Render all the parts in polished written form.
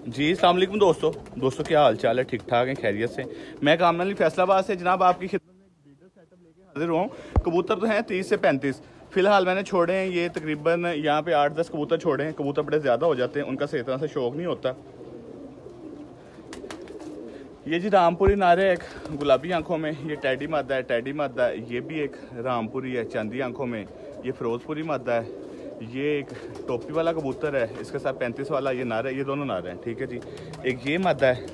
जी अस्सलाम वालेकुम दोस्तों क्या हाल चाल है? ठीक ठाक हैं, खैरियत से। मैं कामना अली फैसलाबाद से जनाब आपकी खिदमत में एक ब्रीडर सेटअप लेके हाजिर हुआ हूँ। कबूतर तो हैं 30 से 35। फिलहाल मैंने छोड़े हैं ये तकरीबन यहाँ पे 8-10 कबूतर छोड़े हैं। कबूतर बड़े ज़्यादा हो जाते हैं, उनका सही तरह से शौक नहीं होता। ये जी रामपुरी नारे एक गुलाबी आंखों में, ये टैडी मादा है, टैडी मादा है। ये भी एक रामपुरी है चांदी आंखों में, ये फिरोजपुरी मादा है। ये एक टोपी वाला कबूतर है, इसके साथ 35 वाला ये नारा है। ये दोनों नारे हैं, ठीक है जी। एक ये मादा है,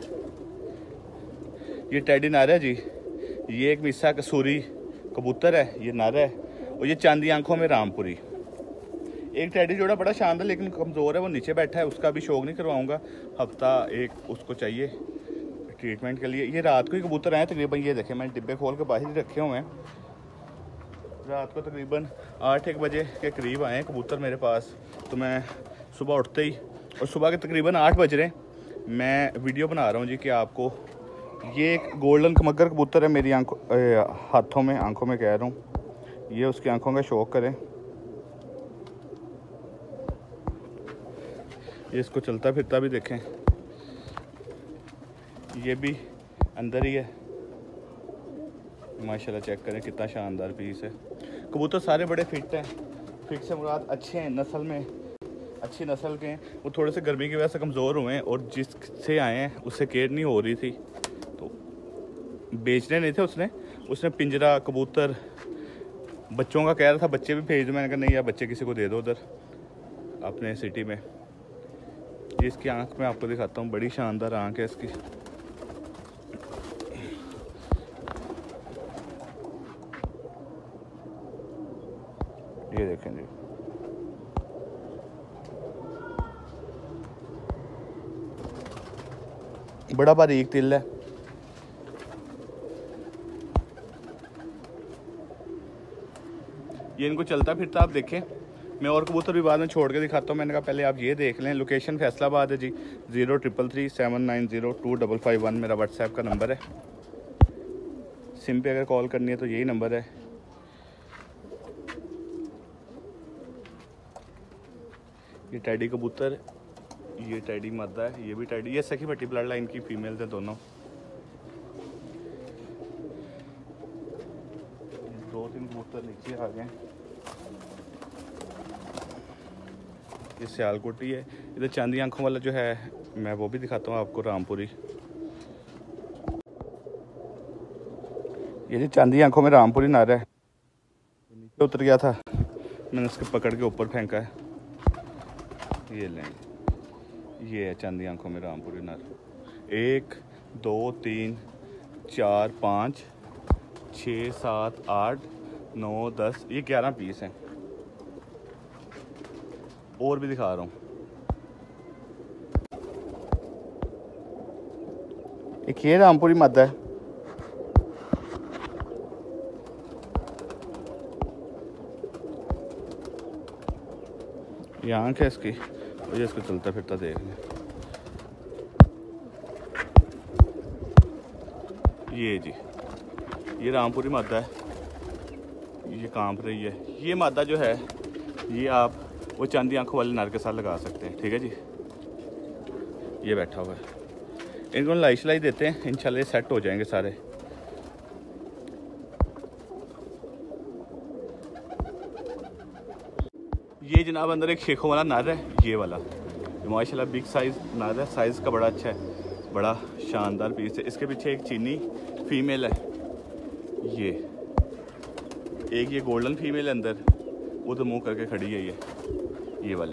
ये टैडी नारा है जी। ये एक मिस्सा कसूरी कबूतर है, ये नारा है। और ये चांदी आंखों में रामपुरी। एक टैडी जोड़ा बड़ा शानदार लेकिन कमज़ोर है, वो नीचे बैठा है, उसका भी शौक नहीं करवाऊँगा। हफ्ता एक उसको चाहिए ट्रीटमेंट के लिए। ये रात को ही कबूतर आए तकरीबन, ये देखें मैंने डिब्बे खोल के बाहर ही रखे हुए हैं। रात को तकरीबन 8-1 बजे के करीब आए कबूतर मेरे पास। तो मैं सुबह उठते ही, और सुबह के तकरीबन 8 बज रहे हैं, मैं वीडियो बना रहा हूँ जी कि आपको ये एक गोल्डन कमगर कबूतर है मेरी हाथों में, आंखों में कह रहा हूँ। ये उसकी आंखों का शौक करें। ये इसको चलता फिरता भी देखें। ये भी अंदर ही है माशाल्लाह, चेक करें कितना शानदार पीस है। कबूतर सारे बड़े फिट हैं। फिट से मुराद अच्छे हैं, नस्ल में अच्छी नस्ल के हैं। वो थोड़े से गर्मी की वजह से कमज़ोर हुए हैं, और जिससे आए हैं उससे केयर नहीं हो रही थी, तो बेचने नहीं थे। उसने पिंजरा कबूतर बच्चों का कह रहा था, बच्चे भी भेज दो। मैंने कहा नहीं यार, बच्चे किसी को दे दो उधर अपने सिटी में। ये इसकी आँख में आपको दिखाता हूँ, बड़ी शानदार आँख है इसकी। ये देखें जी, बड़ा बारीक तिल है। ये इनको चलता फिरता आप देखें। मैं और कबूतर भी बाद में छोड़ के दिखाता हूँ। मैंने कहा पहले आप ये देख लें। लोकेशन फैसलाबाद है जी। 033379025551 मेरा व्हाट्सएप का नंबर है। सिम पे अगर कॉल करनी है तो यही नंबर है। ये टैडी कबूतर, ये टैडी मादा है, ये भी टैडी। ये सखी भट्टी ब्लड लाइन की फीमेल थे दोनों। 2-3 कबूतर नीचे आ गए। ये सियालकोटी है। इधर चांदी आंखों वाला जो है मैं वो भी दिखाता हूँ आपको, रामपुरी। ये जी चांदी आंखों में रामपुरी नारा है। नीचे उतर गया था, मैंने उसको पकड़ के ऊपर फेंका है। ये लें, ये है चांदी आंखों में रामपुरी नारा। 1 2 3 4 5 6 7 8 9 10, ये 11 पीस हैं। और भी दिखा रहा हूँ। एक ये रामपुरी मादा है। ये आँख है इसकी, और ये इसको चलता फिरता देख लें। ये जी, ये रामपुरी मादा है। ये कांप रही है। ये मादा जो है ये आप वो चांदी आंखों वाले नर के साथ लगा सकते हैं, ठीक है जी। ये बैठा हुआ है। इनको लाई शलाई देते हैं, इंशाल्लाह सेट हो जाएंगे सारे। ये जनाब अंदर एक शेखों वाला नर है, ये वाला। ये माशाल्लाह बिग साइज़ नर है, साइज़ का बड़ा अच्छा है, बड़ा शानदार पीस है। इसके पीछे एक चीनी फीमेल है। ये एक ये गोल्डन फीमेल है अंदर, वो तो मुंह करके खड़ी है ये वाली।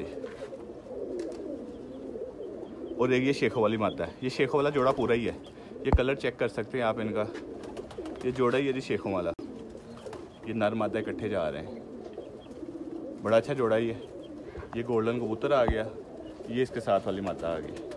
और एक ये शेखों वाली मादा है। ये शेखों वाला जोड़ा पूरा ही है। ये कलर चेक कर सकते हैं आप इनका। ये जोड़ा ही है जी शेखों वाला। ये नर मादा इकट्ठे जा रहे हैं, बड़ा अच्छा जोड़ा ही है। ये गोल्डन कबूतर आ गया, ये इसके साथ वाली मादा आ गई।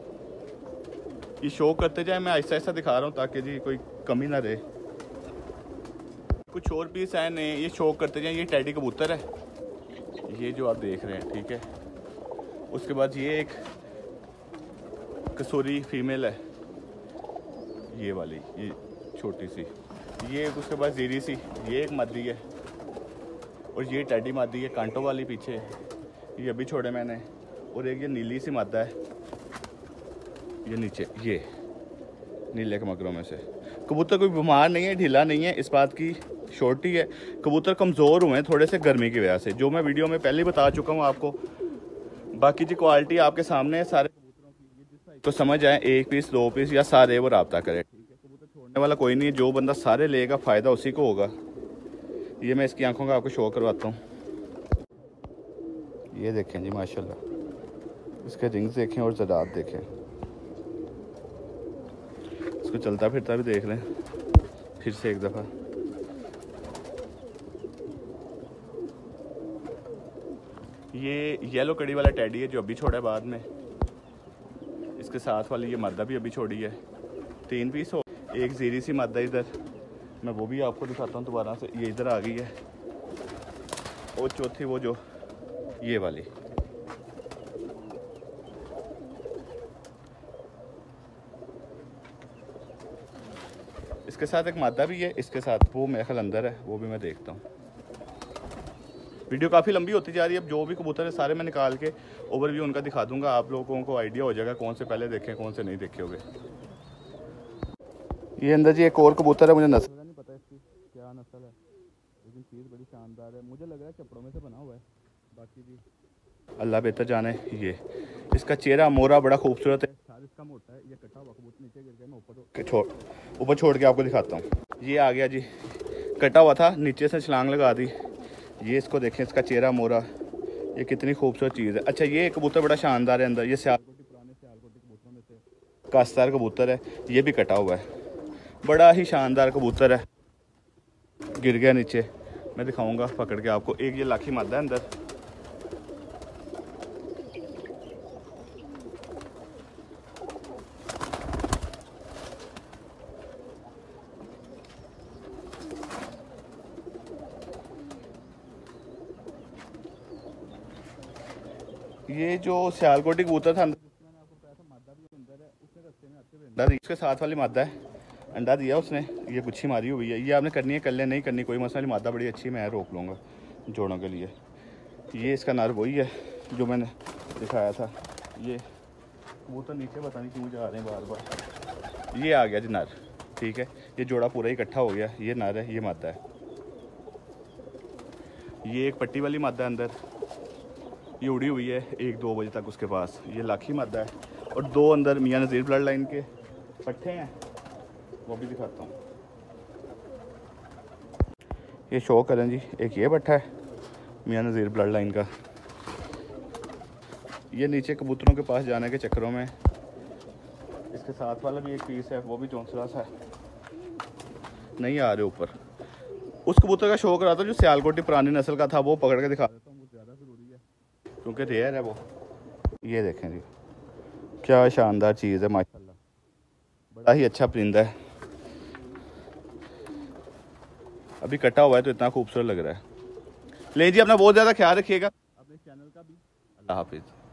ये शो करते जाए, मैं ऐसा ऐसा दिखा रहा हूँ ताकि जी कोई कमी ना रहे। कुछ और पीस आए नए, ये शो करते जाए। ये टैडी कबूतर है, ये जो आप देख रहे हैं, ठीक है। उसके बाद ये एक कसूरी फीमेल है, ये वाली, ये छोटी सी। ये उसके बाद जीरी सी, ये एक मादी है। और ये टैडी मादी है कांटों वाली पीछे, ये अभी छोड़े मैंने। और एक ये नीली सी मादा है, ये नीचे ये नीले के मगरों में से। कबूतर कोई बीमार नहीं है, ढीला नहीं है, इस बात की शॉर्टी है। कबूतर कमज़ोर हुए हैं थोड़े से गर्मी की वजह से, जो मैं वीडियो में पहले ही बता चुका हूँ आपको। बाकी जी क्वालिटी आपके सामने है सारे कबूतरों की। ये जिस साइज को समझ आए, 1 पीस 2 पीस या सारे, वो रब्ता करे, ठीक है। कबूतर छोड़ने वाला कोई नहीं है, जो बंदा सारे लेगा फ़ायदा उसी को होगा। ये मैं इसकी आंखों का आपको शो करवाता हूँ। ये देखें जी माशाल्लाह, इसके रिंग्स देखें और ज़रात देखें। इसको चलता फिरता भी देख लें फिर से एक दफ़ा। ये येलो कड़ी वाला टैडी है जो अभी छोड़ा है बाद में। इसके साथ वाली ये मादा भी अभी छोड़ी है। 3 पीस हो, एक ज़ीरी सी मादा इधर, मैं वो भी आपको दिखाता हूँ दोबारा से। ये इधर आ गई है, और चौथी वो जो ये वाली। इसके साथ एक मादा भी है, इसके साथ वो मेरे ख्याल अंदर है, वो भी मैं देखता हूँ। वीडियो काफ़ी लंबी होती जा रही है। अब जो भी कबूतर है सारे मैं निकाल के ओवरव्यू उनका दिखा दूंगा, आप लोगों को आइडिया हो जाएगा कौन से पहले देखें कौन से नहीं देखे होंगे। ये अंदर जी एक और कबूतर है, मुझे नस्ल नहीं पता इसकी क्या नस्ल है, लेकिन चीज़ बड़ी शानदार है। मुझे लग रहा है चपड़ों में से बना हुआ है, बाकी जी अल्लाह बेहतर जाने। ये इसका चेहरा मोरा बड़ा खूबसूरत है, सार इसका मोटा है। ये कटा हुआ कबूतर नीचे गिर गया, मैं ऊपर छोड़ के आपको दिखाता हूँ। ये आ गया जी, कटा हुआ था, नीचे से छलांग लगा दी। ये इसको देखें, इसका चेहरा मोरा, ये कितनी खूबसूरत चीज़ है। अच्छा ये कबूतर बड़ा शानदार है अंदर, ये सियालकोटी, पुराने सियालकोटी कबूतरों में से कास्तार कबूतर है। ये भी कटा हुआ है, बड़ा ही शानदार कबूतर है। गिर गया नीचे, मैं दिखाऊंगा पकड़ के आपको। एक ये लाखी मादा है अंदर। ये जो सियालकोटी कबूतर था अंदर, मैंने आपको बताया था मादा भी अंदर है, उसने रास्ते में आते हुए अंडा दी। उसके साथ वाली मादा है, अंडा दिया उसने। ये गुच्छी मारी हुई है, ये आपने करनी है कर ले, नहीं करनी कोई मसला नहीं। मादा बड़ी अच्छी, मैं रोक लूँगा जोड़ों के लिए। ये इसका नर वही है जो मैंने दिखाया था। ये कबूतर नीचे पता नहीं क्यों जा रहे हैं बार बार। ये आ गया जी नर, ठीक है। ये जोड़ा पूरा ही इकट्ठा हो गया। ये नर है, ये मादा है। ये एक पट्टी वाली मादा है अंदर, ये उड़ी हुई है 1-2 बजे तक उसके पास। ये लाखी मादा है। और 2 अंदर मियाँ नज़ीर ब्लड लाइन के पट्टे हैं, वो भी दिखाता हूँ। ये शो करें जी, एक ये पट्टा है मियाँ नज़ीर ब्लड लाइन का। ये नीचे कबूतरों के पास जाने के चक्करों में इसके साथ वाला भी एक पीस है, वो भी चौंसला सा है, नहीं आ रहे ऊपर। उस कबूतर का शो करा था जो सियालकोटी पुरानी नस्ल का था, वो पकड़ के दिखा देता हूँ, वो ज़्यादा ज़रूरी है क्योंकि रेयर है वो। ये देखें जी, क्या शानदार चीज़ है माशाल्लाह, बड़ा ही अच्छा परिंदा है। अभी कटा हुआ है तो इतना खूबसूरत लग रहा है। ले जी, अपना बहुत ज़्यादा ख्याल रखिएगा, अपने चैनल का भी। अल्लाह हाफिज़।